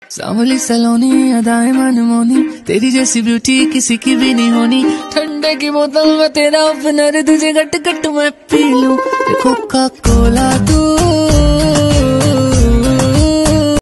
सांवली सलोनी अदाएं मनमोनी, तेरी जैसी ब्यूटी किसी की भी नहीं होनी। ठंडे की बोतल में तेरा ओपनर, तुझे गट गट मैं पी लूं। कोका कोला तू